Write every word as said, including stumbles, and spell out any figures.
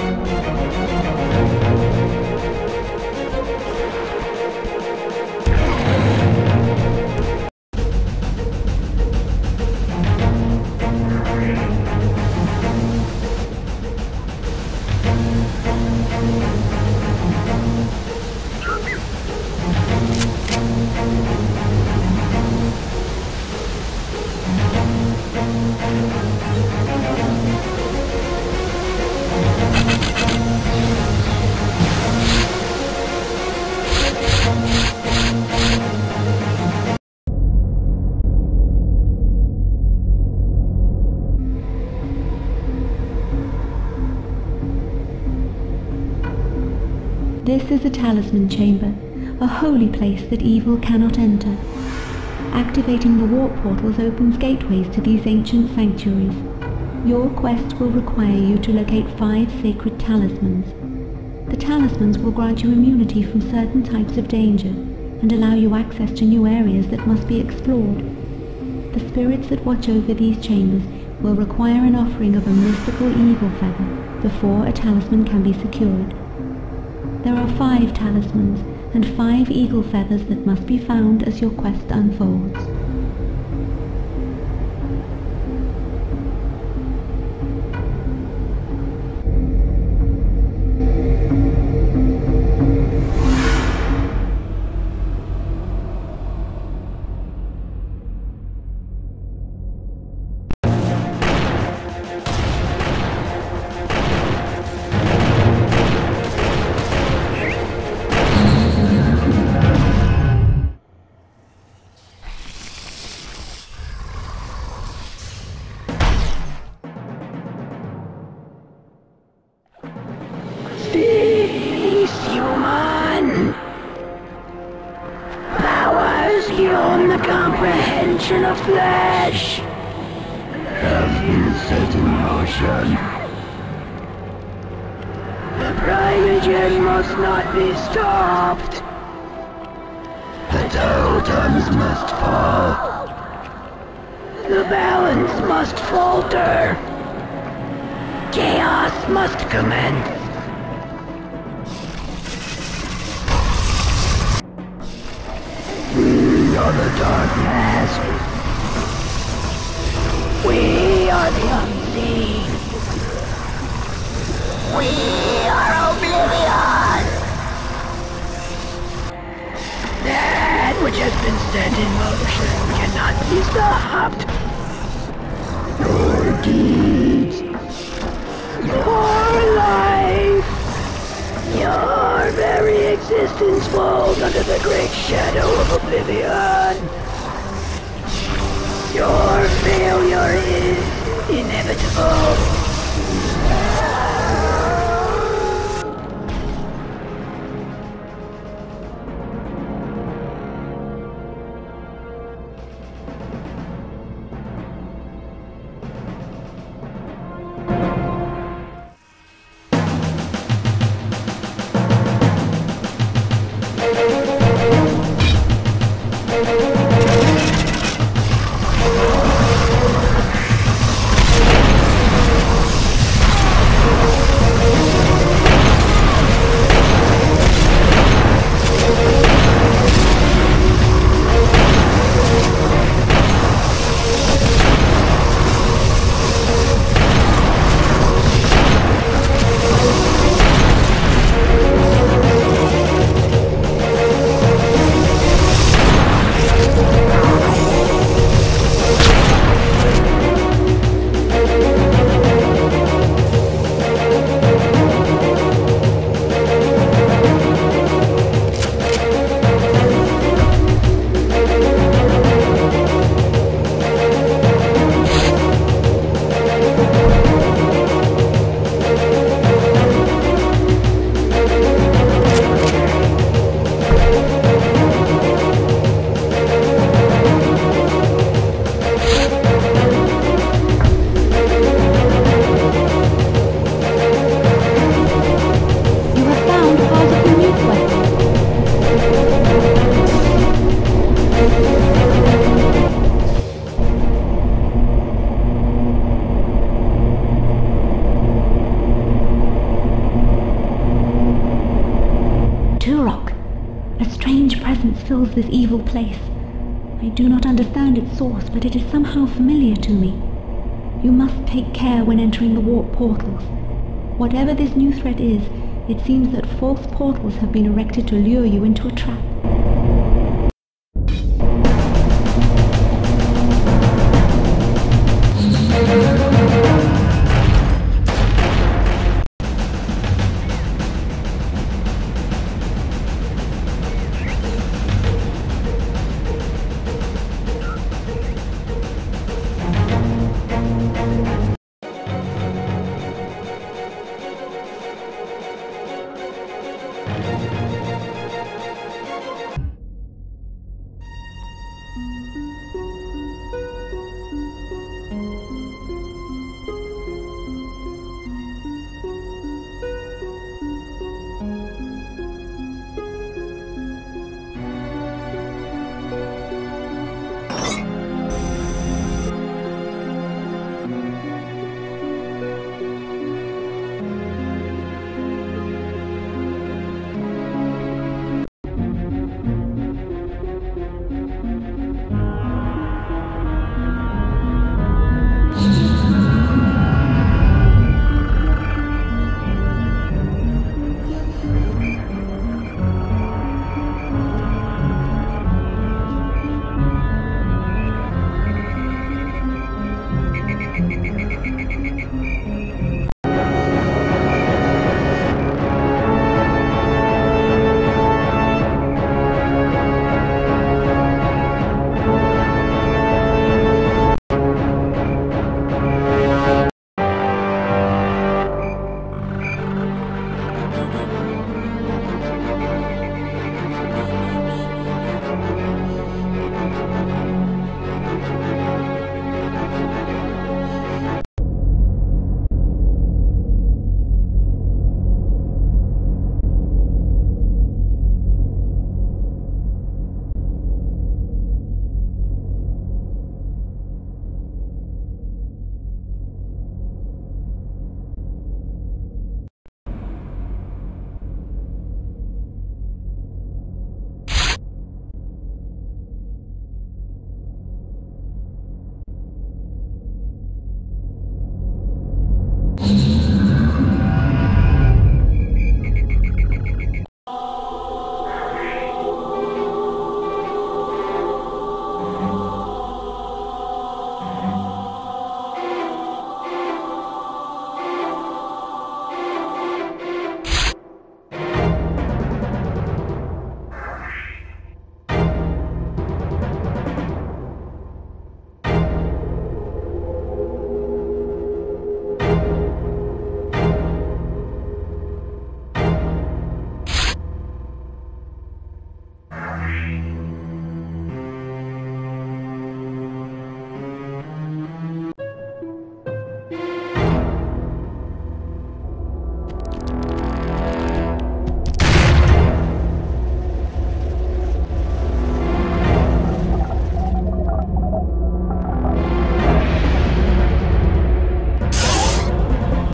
This is a talisman chamber, a holy place that evil cannot enter. Activating the warp portals opens gateways to these ancient sanctuaries. Your quest will require you to locate five sacred talismans. The talismans will grant you immunity from certain types of danger and allow you access to new areas that must be explored. The spirits that watch over these chambers will require an offering of a mystical eagle feather before a talisman can be secured. There are five talismans and five eagle feathers that must be found as your quest unfolds. Beyond the comprehension of flesh have been set in motion. The Primogen must not be stopped. The totems must fall. The balance must falter. Chaos must commence. We are the darkness. We are the unseen. We are oblivion. That which has been set in motion cannot be stopped. Your deeds, your life, your very existence falls under the great shadow of oblivion. Your failure is inevitable. fills this evil place. I do not understand its source, but it is somehow familiar to me. You must take care when entering the warp portals. Whatever this new threat is, it seems that false portals have been erected to lure you into a trap.